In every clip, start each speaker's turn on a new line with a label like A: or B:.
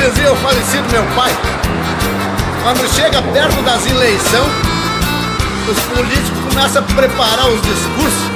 A: dizia o falecido meu pai, quando chega perto das eleições, os políticos começam a preparar os discursos.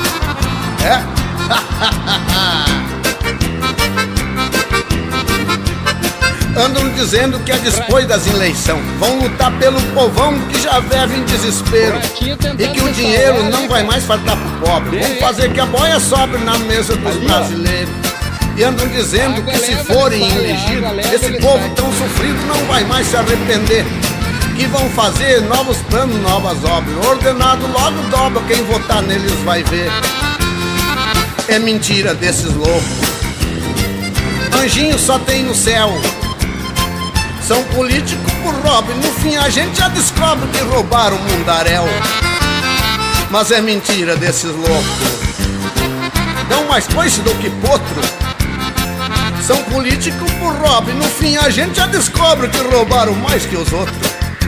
A: Andam dizendo que é depois das eleições vão lutar pelo povão que já vive em desespero, e que o dinheiro não vai mais faltar pro pobre. Vão fazer que a boia sobre na mesa dos brasileiros. E andam dizendo que se forem elegidos, esse povo tão sofrido não vai mais se arrepender, que vão fazer novos planos, novas obras. Ordenado logo dobra, quem votar neles vai ver. É mentira desses loucos, anjinho só tem no céu. São políticos por roubo e no fim a gente já descobre que roubaram o mundaréu. Mas é mentira desses loucos, dão mais coice do que potro. São políticos por roubo e no fim a gente já descobre que roubaram mais que os outros.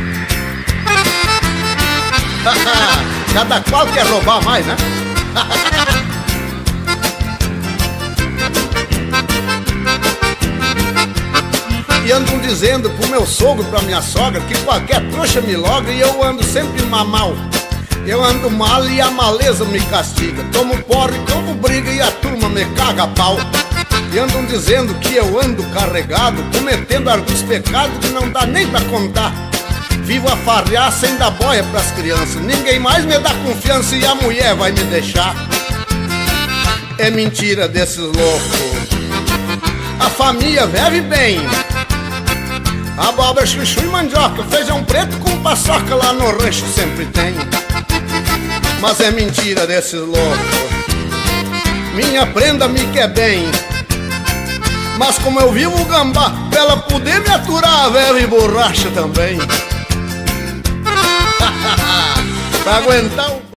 A: Cada qual quer roubar mais, né? E andam dizendo pro meu sogro, pra minha sogra, que qualquer trouxa me logra e eu ando sempre mal. Eu ando mal e a maleza me castiga. Tomo porre, como briga e a turma me caga a pau. E andam dizendo que eu ando carregado, cometendo alguns pecados que não dá nem pra contar. Vivo a farrear sem dar boia pras crianças. Ninguém mais me dá confiança e a mulher vai me deixar. É mentira desses loucos, a família vive bem. Abóbora, chuchu e mandioca, feijão preto com paçoca lá no rancho sempre tem. Mas é mentira desses loucos, minha prenda me quer bem. Mas como eu vivo o gambá, pra ela poder me aturar, a velha e borracha também. Pra aguentar o